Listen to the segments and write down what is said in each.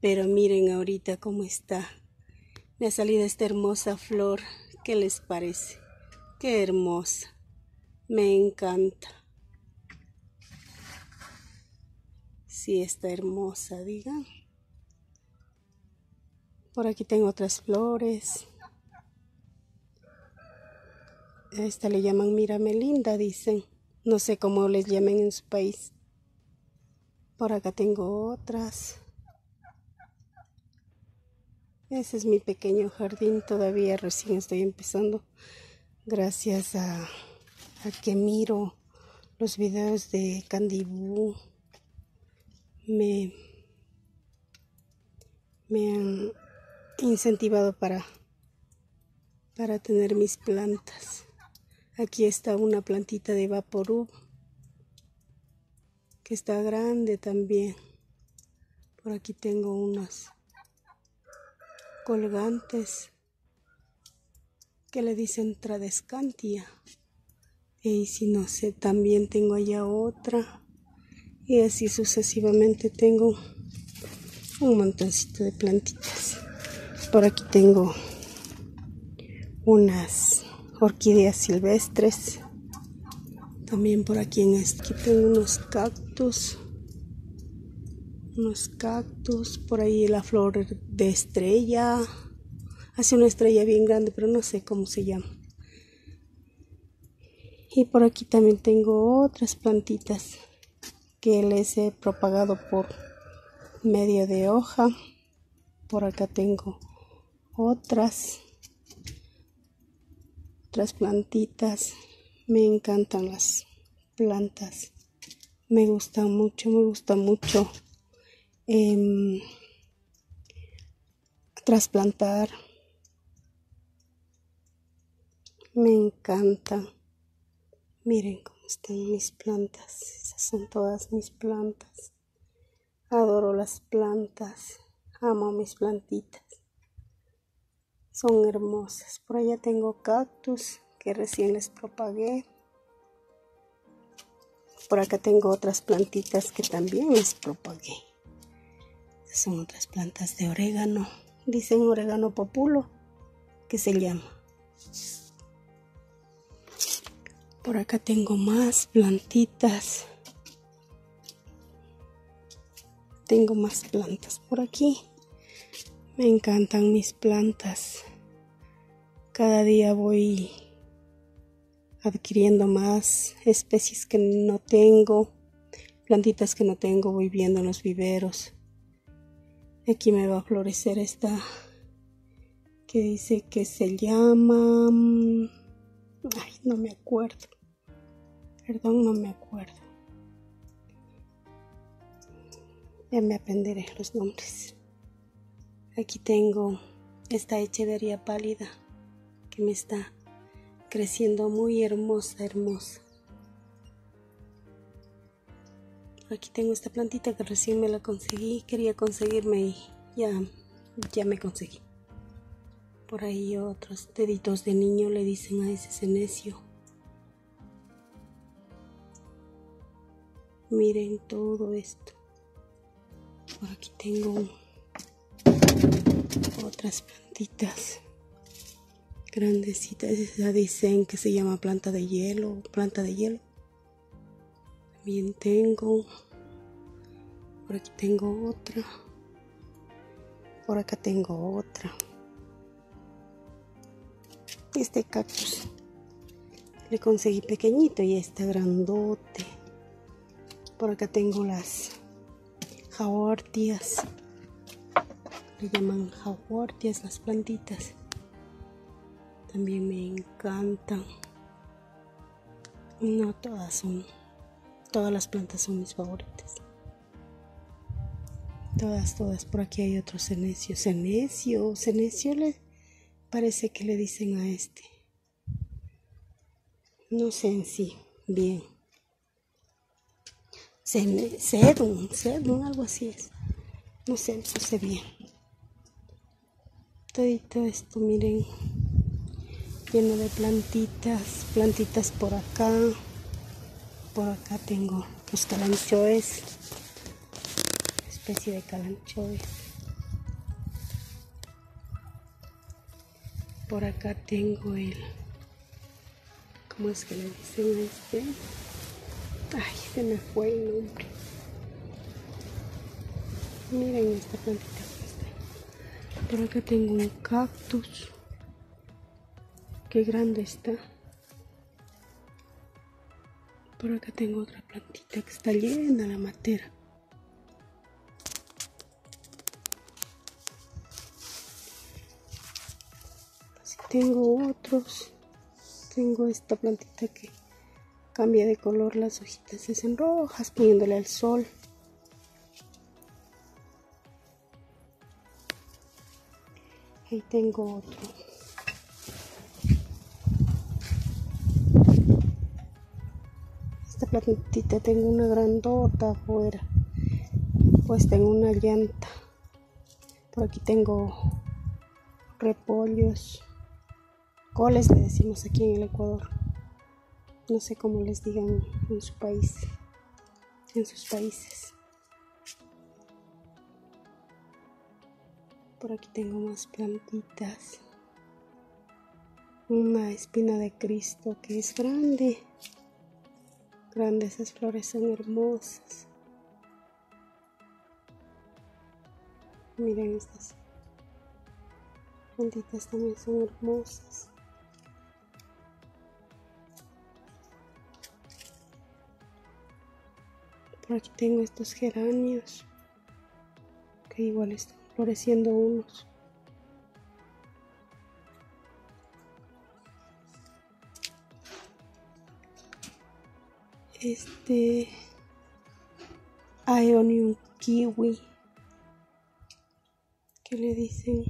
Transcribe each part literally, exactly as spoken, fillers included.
Pero miren ahorita cómo está. Me ha salido esta hermosa flor. ¿Qué les parece? Qué hermosa. Me encanta. Sí, está hermosa, digan. Por aquí tengo otras flores. A esta le llaman miramelinda, dicen. No sé cómo les llamen en su país. Por acá tengo otras. Ese es mi pequeño jardín. Todavía recién estoy empezando. Gracias a, a que miro los videos de Candy Boo. Me, me han incentivado para, para tener mis plantas. Aquí está una plantita de Vaporub que está grande también. Por aquí tengo unos colgantes que le dicen Tradescantia. Y si no sé, también tengo allá otra. Y así sucesivamente tengo un montoncito de plantitas. Por aquí tengo unas orquídeas silvestres. También por aquí en este aquí tengo unos cactus. Unos cactus. Por ahí la flor de estrella. Hace una estrella bien grande, pero no sé cómo se llama. Y por aquí también tengo otras plantitas que les he propagado por medio de hoja. Por acá tengo otras otras plantitas. Me encantan las plantas, me gustan mucho, me gusta mucho eh, trasplantar. Me encanta. Miren cómo están mis plantas. Esas son todas mis plantas. Adoro las plantas. Amo mis plantitas. Son hermosas. Por allá tengo cactus que recién les propagué. Por acá tengo otras plantitas que también les propagué. Estas son otras plantas de orégano. Dicen orégano populo, que se llama. Por acá tengo más plantitas. Tengo más plantas por aquí. Me encantan mis plantas. Cada día voy adquiriendo más especies que no tengo. Plantitas que no tengo voy viendo en los viveros. Aquí me va a florecer esta que dice que se llama... Ay, no me acuerdo. Perdón, no me acuerdo. Ya me aprenderé los nombres. Aquí tengo esta echeveria pálida que me está creciendo muy hermosa, hermosa. Aquí tengo esta plantita que recién me la conseguí. Quería conseguirme y ya, ya me conseguí. Por ahí otros deditos de niño le dicen a ese senecio. Miren todo esto. Por aquí tengo otras plantitas grandecitas. Esa dicen que se llama planta de hielo, planta de hielo. También tengo. Por aquí tengo otra. Por acá tengo otra. Este cactus le conseguí pequeñito y este grandote. Por acá tengo las jaortias. Le llaman jaortias las plantitas. También me encantan. No todas son, todas las plantas son mis favoritas. Todas, todas. Por aquí hay otro senecio. Senecio, senecio le parece que le dicen a este. No sé en sí, bien. Sedum, sedum, algo así es. No sé, no sé bien. Todo esto, miren, lleno de plantitas, plantitas por acá. Por acá tengo los calanchoes, especie de calanchoes. por acá tengo el, ¿cómo es que le dicen a este? Ay, se me fue el nombre. Miren esta plantita que está. Por acá tengo un cactus. Qué grande está. Por acá tengo otra plantita que está llena la matera. Así tengo otros. Tengo esta plantita que cambia de color, las hojitas se hacen rojas poniéndole al sol. Ahí tengo otro. Esta plantita tengo una grandota afuera, puesta en una llanta. Por aquí tengo repollos, coles le decimos aquí en el Ecuador. No sé cómo les digan en su país, en sus países. Por aquí tengo más plantitas. Una espina de Cristo que es grande. Grande, esas flores son hermosas. Miren, estas plantitas también son hermosas. Por aquí tengo estos geranios que igual están floreciendo unos. Este Aeonium kiwi, que le dicen,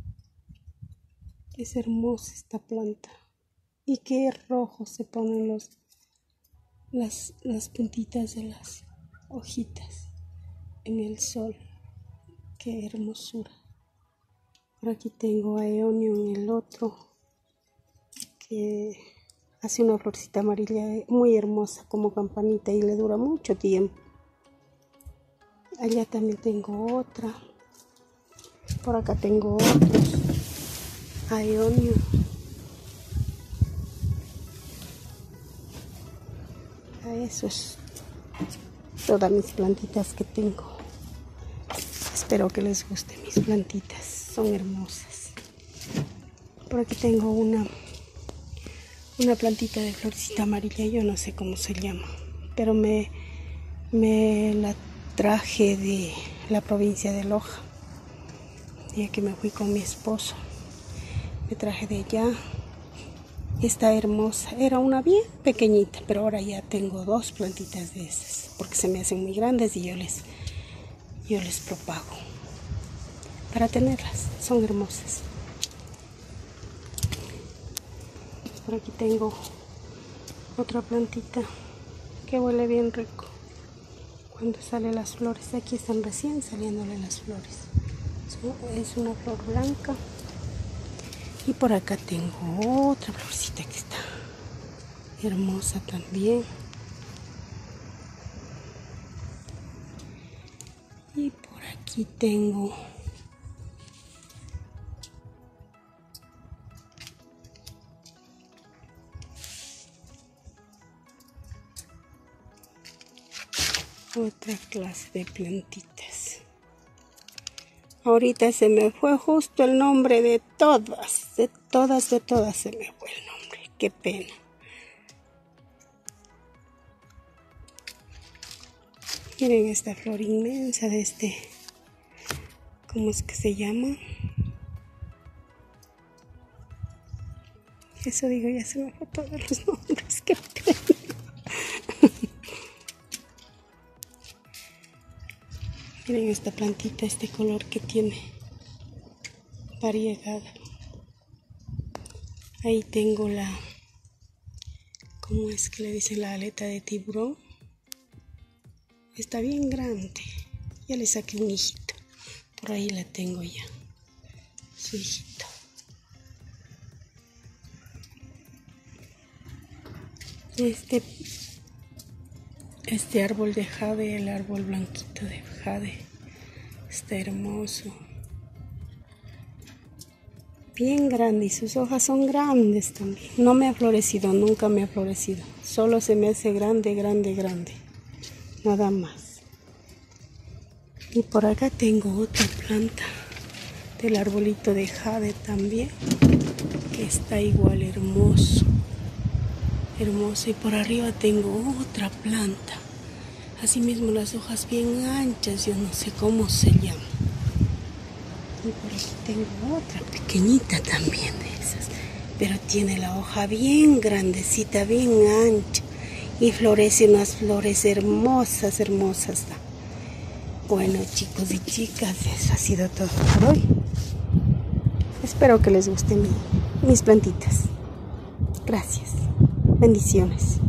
es hermosa esta planta. Y qué rojo se ponen los las, las puntitas de las hojitas en el sol. Qué hermosura. Por aquí tengo Aeonium, el otro, que hace una florcita amarilla muy hermosa como campanita y le dura mucho tiempo. Allá también tengo otra. Por acá tengo otros Aeonium. Eso es todas mis plantitas que tengo. Espero que les gusten mis plantitas, son hermosas. Por aquí tengo una una plantita de florcita amarilla, yo no sé cómo se llama, pero me, me la traje de la provincia de Loja, ya que me fui con mi esposo. Me traje de allá. Está hermosa, era una bien pequeñita, pero ahora ya tengo dos plantitas de esas, porque se me hacen muy grandes y yo les, yo les propago para tenerlas, son hermosas. Por aquí tengo otra plantita que huele bien rico cuando salen las flores. Aquí están recién saliéndole las flores. Es una flor blanca. Y por acá tengo otra florcita que está hermosa también. Y por aquí tengo otra clase de plantitas. Ahorita se me fue justo el nombre de todas, de todas, de todas se me fue el nombre. Qué pena. Miren esta flor inmensa de este, ¿cómo es que se llama? Eso digo, ya se me fue todos los nombres, qué pena. Miren esta plantita, este color que tiene, variegada. Ahí tengo la, ¿cómo es que le dicen? La aleta de tiburón. Está bien grande. Ya le saqué un hijito. Por ahí la tengo ya, su hijito. Este, este árbol de jade, el árbol blanquito de jade, está hermoso. bien grande y sus hojas son grandes también. No me ha florecido, nunca me ha florecido. Solo se me hace grande, grande, grande. Nada más. Y por acá tengo otra planta del arbolito de jade también, que está igual hermoso. Hermoso. Y por arriba tengo otra planta. Así mismo las hojas bien anchas, yo no sé cómo se llama. Y por aquí tengo otra pequeñita también de esas, pero tiene la hoja bien grandecita, bien ancha, y florece unas flores hermosas, hermosas. Bueno, chicos y chicas, eso ha sido todo por hoy. Espero que les gusten mis plantitas. Gracias. Bendiciones.